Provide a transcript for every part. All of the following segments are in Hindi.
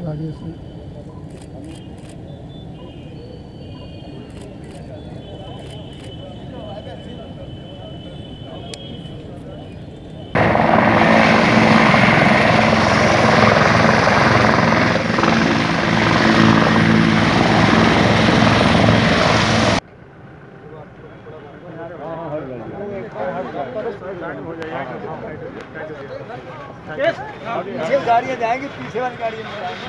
गाड़ी से गाड़ियाँ जाएंगी, पीछे वाली गाड़ियाँ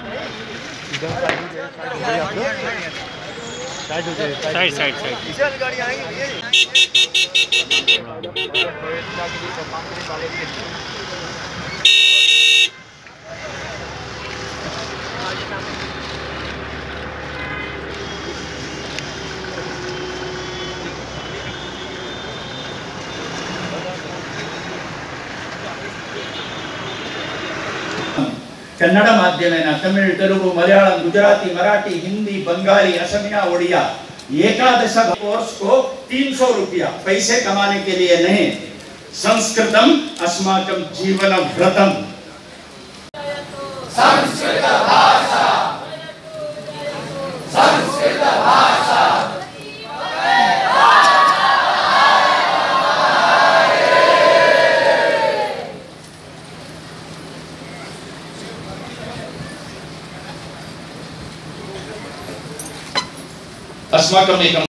साइड साइड साइड पीछे वाली गाड़ियाँ आएंगी। ಕನ್ನಡ ಮಾಧ್ಯಮೇನ तमिल तेलुगु मलयालम गुजराती मराठी हिंदी बंगाली असमिया ओडिया एकादश कोर्स को 300 रुपया पैसे कमाने के लिए नहीं, संस्कृतम अस्माकं जीवन व्रतम। संस्कृत भाषा संस्कृत भाषा अस्माकं एकं